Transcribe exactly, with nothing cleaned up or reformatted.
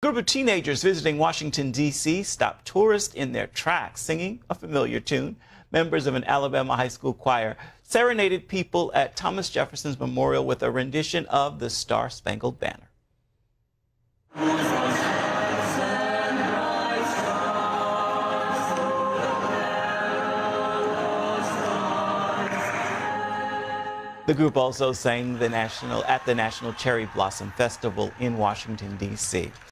group of teenagers visiting Washington, D C stopped tourists in their tracks singing a familiar tune. Members of an Alabama high school choir serenaded people at Thomas Jefferson Memorial with a rendition of the Star-Spangled Banner. The group also sang the national at the National Cherry Blossom Festival in Washington, D C